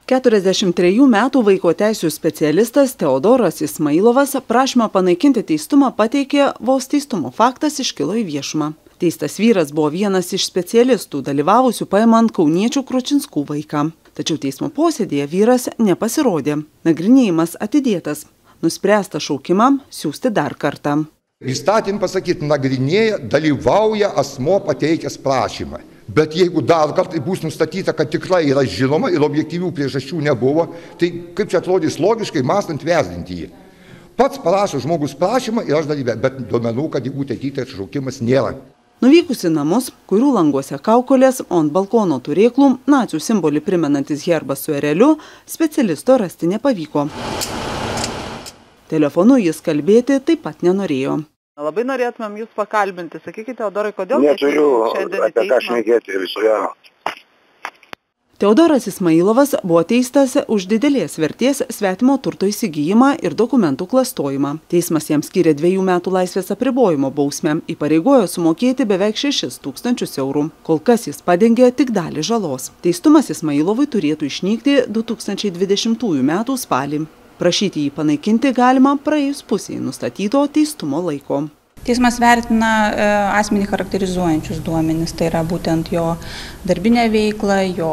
43 metų vaiko teisių specialistas Teodoras Ismailovas prašymą panaikinti teistumą pateikė, vos teistumo faktas iškilo į viešumą. Teistas vyras buvo vienas iš specialistų, dalyvavusių paimant kauniečių Kručinskų vaiką. Tačiau teismo posėdėje vyras nepasirodė. Nagrinėjimas atidėtas. Nuspręsta šaukimą siųsti dar kartą. Įstatymą pasakyti, nagrinėja, dalyvauja asmo pateikęs prašymą. Bet jeigu dar kartą bus nustatyta, kad tikrai yra žinoma ir objektyvių priežasčių nebuvo, tai kaip čia atrodys logiškai mąstant vertinti jį. Pats parašo žmogus prašymą ir aš dalyvauju, bet duomenų, kad jeigu ateityje šaukimas nėra. Nuvykus į namus, kurių languose kaukolės, o ant balkono turėklų, nacių simbolį primenantis herbas su ereliu, specialisto rasti nepavyko. Telefonu jis kalbėti taip pat nenorėjo. Labai norėtumėm jūs pakalbinti. Sakykite, Teodorai, kodėl neturiu apie ką šnekėti visoje. Teodoras Ismailovas buvo teistas už didelės vertės svetimo turto įsigijimą ir dokumentų klastojimą. Teismas jam skyrė 2 metų laisvės apribojimo bausmę, įpareigojo sumokėti beveik 6 000 eurų. Kol kas jis padengė tik dalį žalos. Teistumas Ismailovui turėtų išnykti 2020 metų spalį. Prašyti jį panaikinti galima praėjus pusėje nustatyto teistumo laiko. Teismas vertina asmenį charakterizuojančius duomenis, tai yra būtent jo darbinę veiklą, jo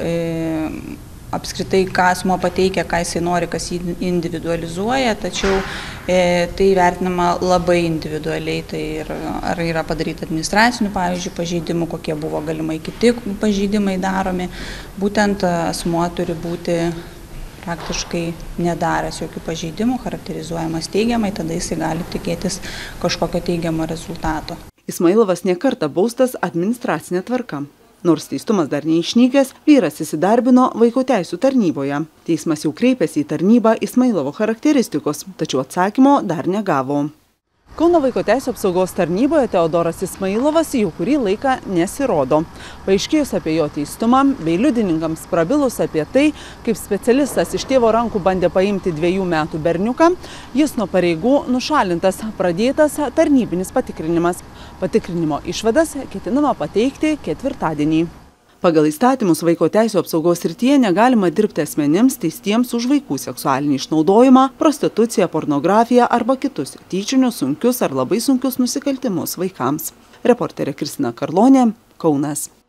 apskritai, ką asmuo pateikia, ką jisai nori, kas jį individualizuoja, tačiau tai vertinama labai individualiai, tai ar yra padaryta administracinių, pavyzdžiui, pažeidimų, kokie buvo galimai kiti pažeidimai daromi, būtent asmuo turi būti praktiškai nedaręs jokių pažeidimų, charakterizuojamas teigiamai, tada jisai gali tikėtis kažkokio teigiamo rezultato. Ismailovas nekartą baustas administracinė tvarka. Nors teistumas dar neišnykęs, vyras įsidarbino vaiko teisių tarnyboje. Teismas jau kreipėsi į tarnybą Ismailovo charakteristikos, tačiau atsakymo dar negavo. Kauno vaiko teisių apsaugos tarnyboje Teodoras Ismailovas jau kurį laiką nesirodo. Paaiškėjus apie jo teistumą bei liudininkams prabilus apie tai, kaip specialistas iš tėvo rankų bandė paimti 2 metų berniuką, jis nuo pareigų nušalintas, pradėtas tarnybinis patikrinimas. Patikrinimo išvadas ketinama pateikti ketvirtadienį. Pagal įstatymus vaiko teisių apsaugos srityje negalima dirbti asmenims teistiems už vaikų seksualinį išnaudojimą, prostituciją, pornografiją arba kitus tyčinius, sunkius ar labai sunkius nusikaltimus vaikams. Reporterė Kristina Karlonė, Kaunas.